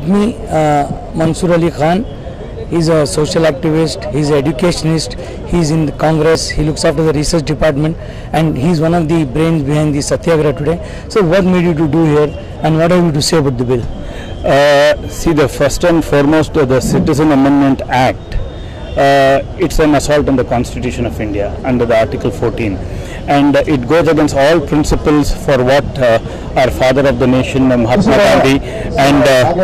me Mansoor Ali Khan. He's a social activist, he's an educationist, he's in the Congress, he looks after the research department, and he's one of the brains behind the Satyagraha today. So what made you to do here, and what have you to say about the bill? See, the first and foremost, the Citizen Amendment Act, it's an assault on the Constitution of India under the Article 14. And it goes against all principles for what our father of the nation, Mahatma Gandhi, and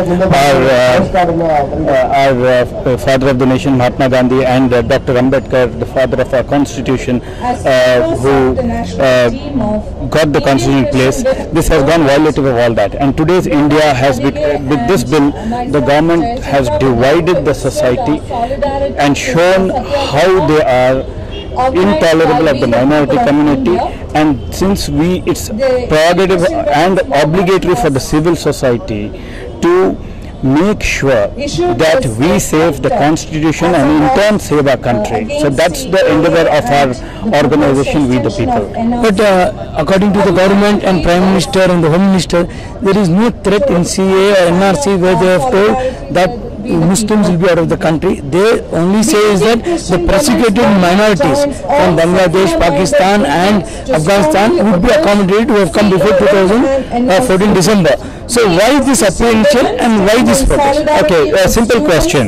our father of the nation, Mahatma Gandhi, and Dr. Ambedkar, the father of our constitution, who got the constitution in place. This has gone violative of all that. And today's India has, with this bill, the government has divided the society and shown how they are intolerable of the minority community, and since it's prerogative and obligatory for the civil society to make sure that we save the constitution and in turn save our country. So that's the endeavor of our organization, We the People. But according to the government and Prime Minister and the Home Minister, there is no threat in CAA or NRC where they have told that Muslims will be out of the country. They only say is that the persecuted minorities from Bangladesh, Pakistan and Afghanistan would be accommodated who have come before 2014 December. So why this apprehension and why this protest? Okay, a simple question.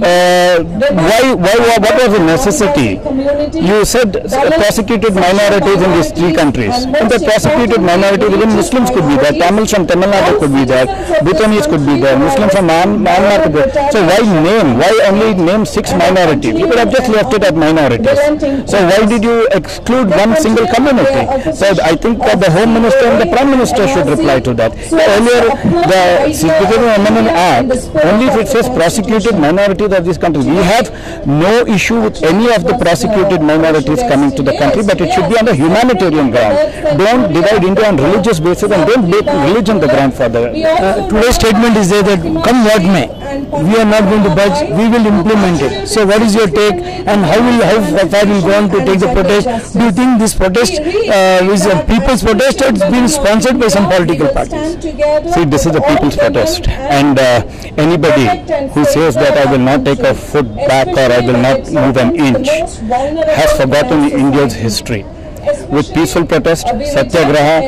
What was the necessity? You said persecuted minorities in these three countries. In the persecuted minorities, even Muslims could be there, Tamils from Tamil Nadu could be there, Bhutanese could be there, Muslims from Myanmar could be there. So why only name 6 minorities? You could have just left it at minorities. So why did you exclude one single community? So I think that the Home Minister and the Prime Minister should reply to that. Earlier, the Citizen Amendment Act, only if it says prosecuted minorities of this country. We have no issue with any of the prosecuted minorities coming to the country, but it should be on the humanitarian ground. Don't divide India on religious basis and don't make religion the ground for the... Today's statement is there that come what may, we are not going to budge, we will implement it. So what is your take, and how far will go on to take the protest? Do you think this protest is a people's protest, or it's been sponsored by some political parties? See, this is a people's protest, and anybody who says that I will not take a foot back or I will not move an inch has forgotten India's history. With peaceful protest, Satyagraha,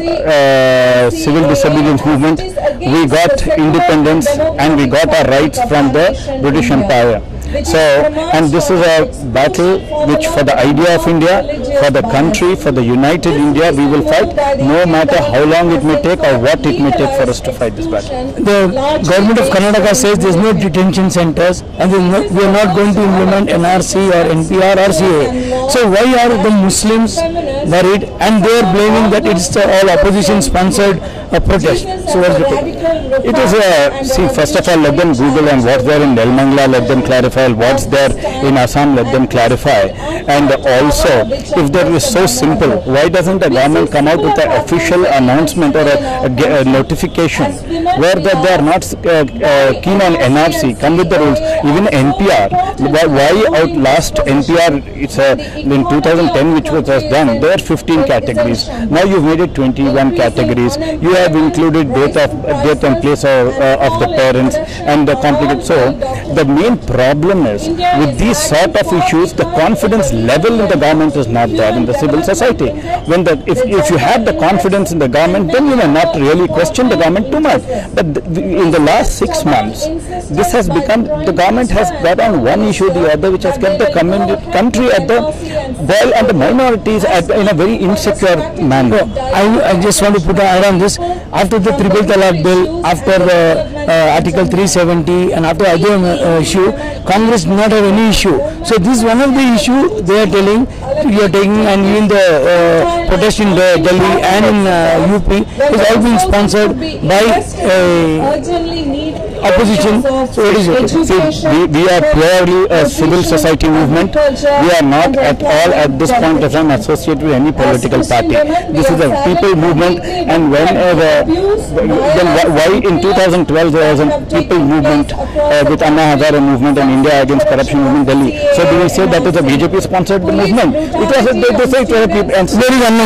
civil disobedience movement, we got independence and we got our rights from the British Empire. So, and this is a battle which for the idea of India, for the country, for the united India, we will fight no matter how long it may take or what it may take for us to fight this battle. The government of Karnataka says there is no detention centers and we are not going to implement NRC or NPR or CAA. So why are the Muslims worried, and they are blaming that it's all opposition sponsored protest? So what's the take? It is see, first of all, let them Google, and what's there in Delmangla, let them clarify. What's there in Assam, let them clarify. And also, if that is so simple, why doesn't the government come out with an official announcement or a notification where that they are not keen on NRC, come with the rules. Even NPR, why outlast NPR? It's in 2010 which was done, there are 15 categories. Now you've made it 21 categories. You have included death and place of the parents and the complicated. So the main problem is with these sort of issues, the confidence level in the government is not there in the civil society. When if you have the confidence in the government, then you may not really question the government too much. But in the last 6 months, this has become, the government has got on one issue or the other, which has kept the country at the boil and the minorities in a very insecure manner. I just want to put an add on this. After the Triple Talaq bill, after the Article 370 and after other issue, Congress did not have any issue. So this is one of the issue they are telling you are taking, and even the protest in Delhi and in UP is all being sponsored by opposition. So what is it? See, we are purely a civil society movement. We are not at all at this point of time associated with any political party. This is a people movement, and then why in 2012 there was a people movement with Anna Hazare movement and India Against Corruption movement Delhi. So do we say that is a BJP sponsored movement? It was they say it was a people, and there is Anna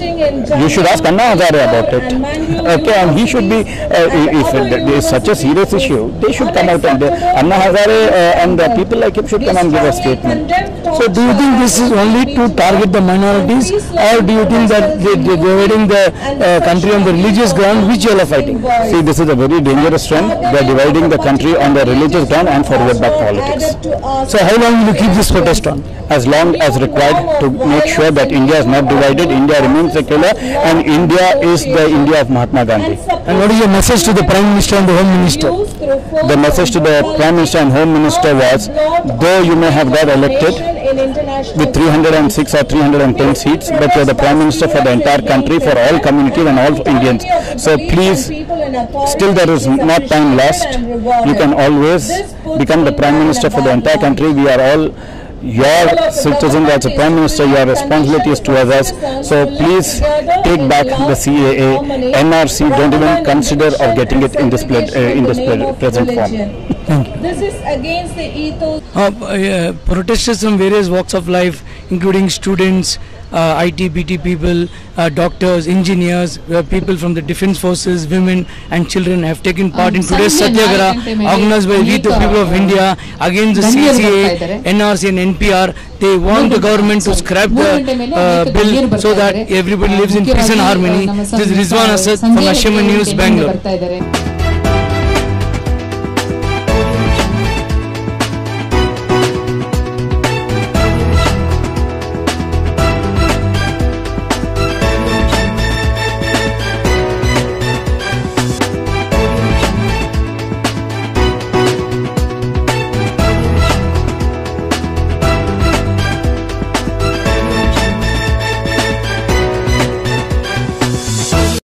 Hazare. You should ask Anna Hazare about it. Okay, and he should be if there is such a serious this issue, they should come out and Anna Hazare and people like him should come and give a statement. So do you think this is only to target the minorities, or do you think that they are dividing the country on the religious ground, which you are fighting? See, this is a very dangerous trend. They are dividing the country on the religious ground and forward back politics. So how long will you keep this protest on? As long as required, to make sure that India is not divided, India remains secular, and India is the India of Mahatma Gandhi. And what is your message to the Prime Minister and the Home Minister? The message to the Prime Minister and Home Minister was, though you may have got elected with 306 or 310 seats, but you are the Prime Minister for the entire country, for all communities and all Indians. So please, still there is not time lost. You can always become the Prime Minister for the entire country. We are all your citizens. As a Prime Minister, your responsibility is towards us. So please take back the CAA, NRC. Don't even consider of getting it in this present form. This is against the ethos. Protesters from various walks of life, including students, IT, BT people, doctors, engineers, people from the defense forces, women and children have taken part in today's Satyagraha organized by the people of India against the CAA, NRC and NPR. They want the government to scrap the bill so that everybody lives in peace and harmony. This is Rizwan Asad from Ashima News, Bangalore.